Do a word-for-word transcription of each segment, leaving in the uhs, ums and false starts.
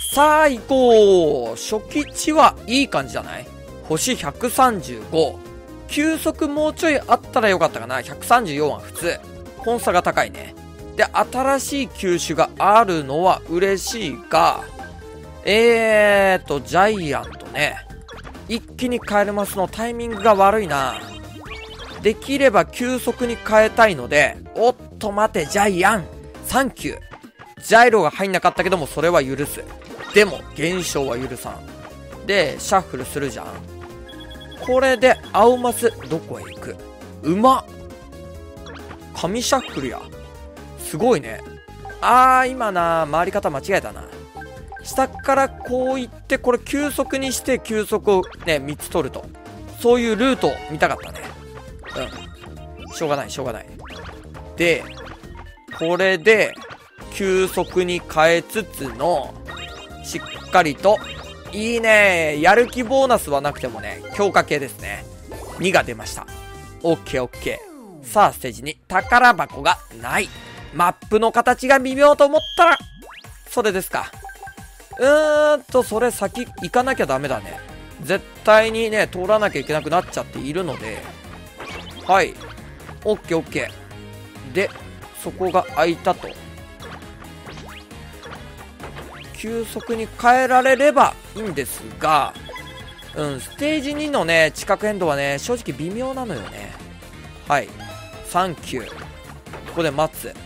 さあ行こう。初期値はいい感じじゃない？星ひゃくさんじゅうご。球速もうちょいあったらよかったかな。ひゃくさんじゅうよんは普通。コン差が高いね。で、新しい球種があるのは嬉しいが、えーと、ジャイアントね。一気に変えれますのタイミングが悪いな。できれば急速に変えたいので、おっと待て、ジャイアンサンキュー。ジャイロが入んなかったけども、それは許す。でも、現象は許さん。で、シャッフルするじゃん。これで、青マス、どこへ行く？うまっ！神シャッフルや。すごいね。あー、今な、回り方間違えたな。下からこう行って、これ急速にして急速をね、みっつ取ると。そういうルートを見たかったね。うん。しょうがない、しょうがない。で、これで、急速に変えつつの、しっかりと、いいね。やる気ボーナスはなくてもね、強化系ですね。にが出ました。オッケーオッケー。さあ、ステージに宝箱がない。マップの形が微妙と思ったら、それですか。うーんと、それ先行かなきゃダメだね。絶対にね、通らなきゃいけなくなっちゃっているので、はい。オッケーオッケー。で、そこが開いたと。急速に変えられればいいんですが、うん、ステージにのね、地殻変動はね、正直微妙なのよね。はい。サンキュー。ここで待つ。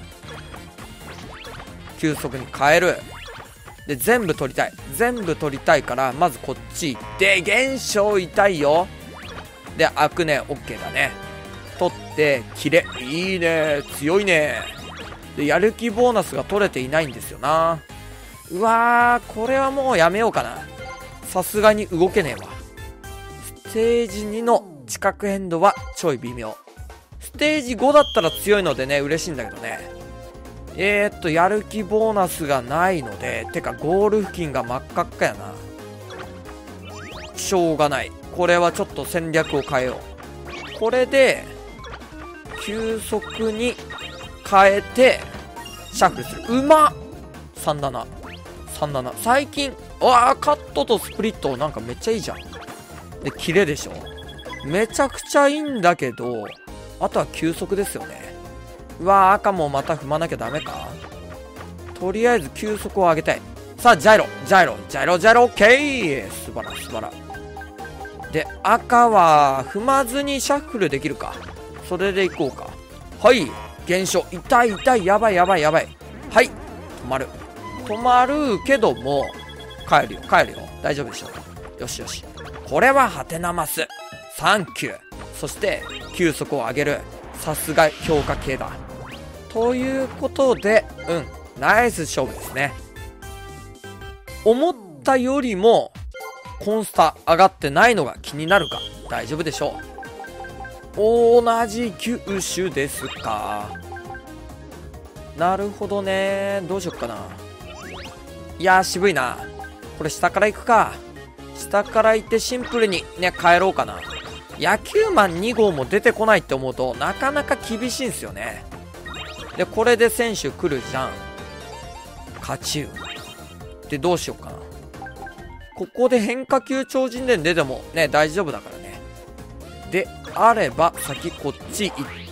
急速に変える。で、全部取りたい。全部取りたいから、まずこっち行って、現象痛いよ。で、開くね、OK だね。取って、キレ。いいね。強いね。で、やる気ボーナスが取れていないんですよな。うわー、これはもうやめようかな。さすがに動けねえわ。ステージにの地殻変動はちょい微妙。ステージごだったら強いのでね、嬉しいんだけどね。えーっと、やる気ボーナスがないので、てかゴール付近が真っ赤っかやな。しょうがない。これはちょっと戦略を変えよう。これで、急速に変えて、シャッフルする。うまっ !さんなな。さんなな。最近、わあ、カットとスプリットなんかめっちゃいいじゃん。で、キレでしょ。めちゃくちゃいいんだけど、あとは急速ですよね。うわー、赤もまた踏まなきゃダメか。とりあえず急速を上げたい。さあ、ジャイロ、ジャイロ、ジャイロ、ジャイロ、オッケー。素晴ら、素晴ら。で、赤は踏まずにシャッフルできるか。それでいこうか。はい、減少。痛い、痛い、やばい、やばい、やばい。はい、止まる。止まるけども、帰るよ、帰るよ。大丈夫でしょう。よしよし。これはハテナマス。サンキュー。そして、急速を上げる。さすが強化系だ。ということで、うん、ナイス勝負ですね。思ったよりも、コンスタ上がってないのが気になるか。大丈夫でしょう。同じ球種ですか。なるほどね。どうしよっかな。いやー、渋いな。これ下から行くか。下から行ってシンプルにね、帰ろうかな。野球マンに号も出てこないって思うと、なかなか厳しいんすよね。で、これで選手来るじゃん。勝ち運。で、どうしようかな。ここで変化球超人伝出てもね、大丈夫だからね。で、あれば、先こっち行って、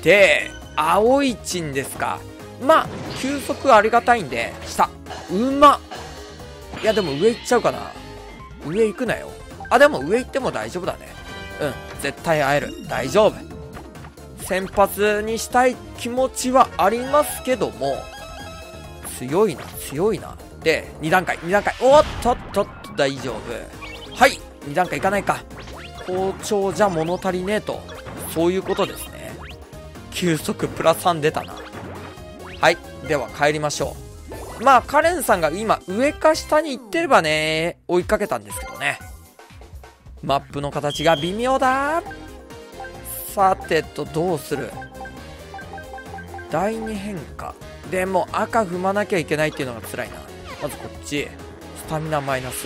青いチンですか。まあ、球速ありがたいんで、下。うまっ。いや、でも上行っちゃうかな。上行くなよ。あ、でも上行っても大丈夫だね。うん、絶対会える。大丈夫。先発にしたい気持ちはありますけども、強いな、強いな。で、に段階、に段階。おっとっとっと、大丈夫。はい、に段階いかないか。好調じゃ物足りねえと。そういうことですね。球速プラスさん出たな。はい、では帰りましょう。まあ、カレンさんが今、上か下に行ってればね、追いかけたんですけどね。マップの形が微妙だ。さてと、どうする？だいに変化。でも赤踏まなきゃいけないっていうのが辛いな。まずこっち。スタミナマイナス。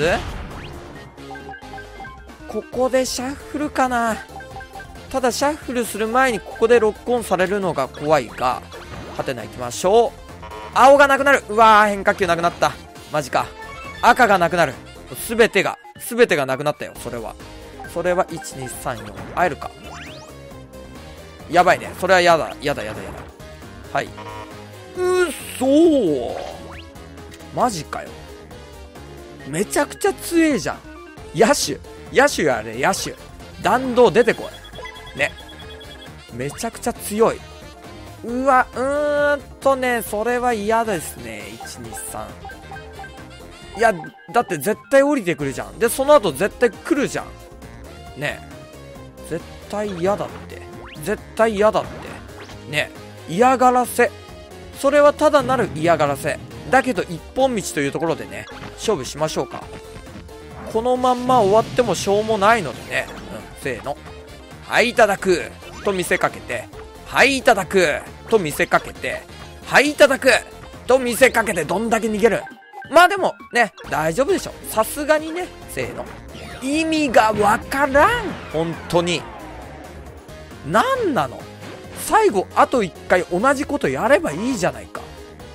ここでシャッフルかな。ただシャッフルする前にここでロックオンされるのが怖いが、ハテナ行きましょう。青がなくなる。うわー、変化球なくなった。マジか。 赤がなくなる。すべてが、すべてがなくなったよ、それは。それは、いち、に、さん、よん。会えるか。やばいね。それはやだ、やだ、やだ、やだ。はい。うっそー。マジかよ。めちゃくちゃ強えじゃん。野手。野手やれ、野手。弾道出てこい。ね。めちゃくちゃ強い。うわ、うーんとね、それは嫌ですね。いち、に、さん。いや、だって絶対降りてくるじゃん。で、その後絶対来るじゃん。ねえ。絶対嫌だって。絶対嫌だって。ねえ。嫌がらせ。それはただなる嫌がらせ。だけど一本道というところでね、勝負しましょうか。このまんま終わってもしょうもないのでね。うん、せーの。はい、いただく。と見せかけて。はい、いただく。と見せかけて。はい、いただく。と見せかけてどんだけ逃げる。まあでもね、大丈夫でしょ。さすがにね、せーの。意味がわからん。本当に。なんなの。最後あと一回同じことやればいいじゃないか。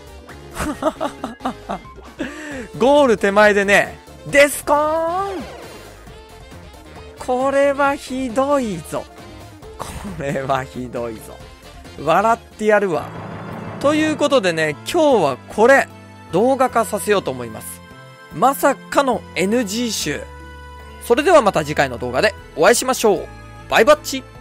ゴール手前でね、デスコーン。これはひどいぞ。これはひどいぞ。笑ってやるわ。ということでね、今日はこれ動画化させようと思います。まさかの エヌジー 集。それではまた次回の動画でお会いしましょう。バイバッチ。